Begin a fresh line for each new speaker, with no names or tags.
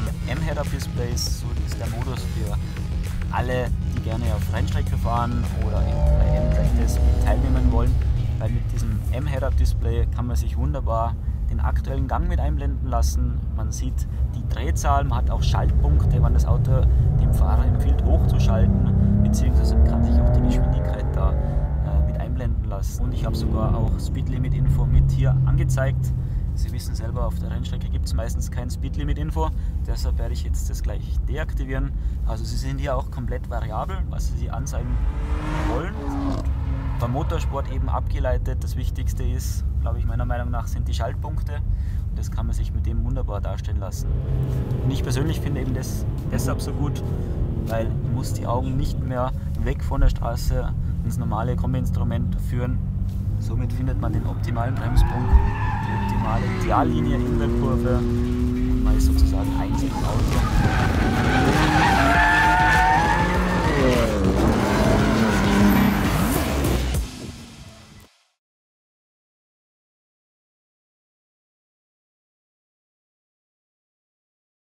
M-Head-Up-Displays, so ist der Modus für alle, die gerne auf Rennstrecke fahren oder bei M-Track-Tests teilnehmen wollen, weil mit diesem M-Head-Up-Display kann man sich wunderbar den aktuellen Gang mit einblenden lassen. Man sieht die Drehzahl, man hat auch Schaltpunkte, wann das Auto dem Fahrer empfiehlt hochzuschalten, beziehungsweise kann sich auch die Geschwindigkeit da mit einblenden lassen. Und ich habe sogar auch Speedlimit-Info mit hier angezeigt. Sie wissen selber, auf der Rennstrecke gibt es meistens kein Speedlimit-Info, deshalb werde ich jetzt das gleich deaktivieren. Also Sie sind hier auch komplett variabel, was Sie anzeigen wollen. Beim Motorsport eben abgeleitet, das Wichtigste ist, glaube ich, meiner Meinung nach, sind die Schaltpunkte. Und das kann man sich mit dem wunderbar darstellen lassen. Und ich persönlich finde eben das deshalb so gut, weil man muss die Augen nicht mehr weg von der Straße ins normale Kombi-Instrument führen. Somit findet man den optimalen Bremspunkt, die optimale Ideallinie in der Kurve und man ist sozusagen eins im Auto.